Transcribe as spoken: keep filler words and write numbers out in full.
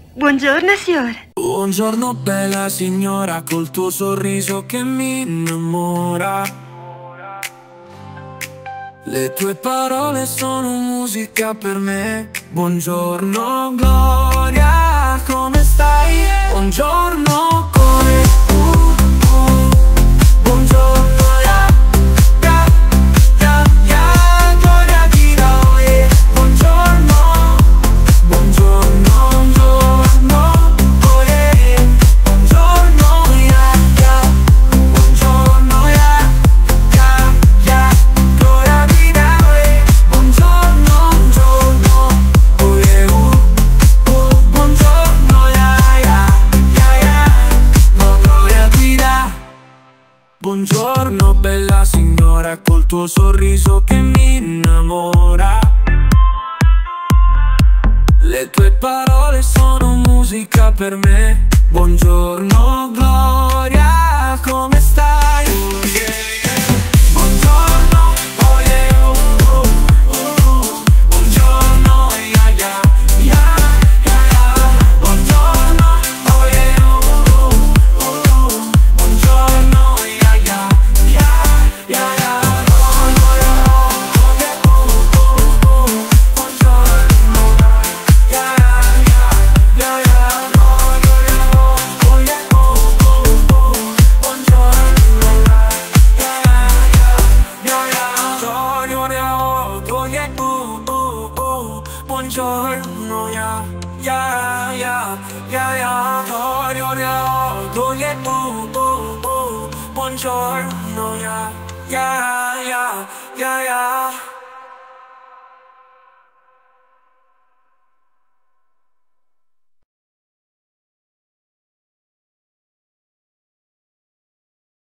Buongiorno, signore. Buongiorno bella signora, col tuo sorriso che mi innamora. Le tue parole sono musica per me. Buongiorno Gloria, come stai? Buongiorno come tu, tu. Buongiorno ya, ya, ya, ya, Gloria ti da oye. Buongiorno, buongiorno, buongiorno, oye. Buongiorno ya, ya, buongiorno ya, ya, ya, Gloria ti da oye. Buongiorno, buongiorno, oye, uh, uh. Buongiorno ya, ya, ya, ya, no, Gloria ti da. Buongiorno bella signora, col tuo sorriso che mi innamora. Le tue parole sono musica per me. Buongiorno Gloria, come stai? Oh, yeah, yeah. Buongiorno, oh yeah, oh, oh, oh. Buongiorno, yeah, yeah, yeah, yeah, yeah. Buongiorno, oh yeah, oh, oh, oh. Buongiorno, yeah, yeah, yeah, yeah, yeah. Buongiorno, ya, ya, ya, ya, ya. Buongiorno, ya, ya, ya, ya, ya.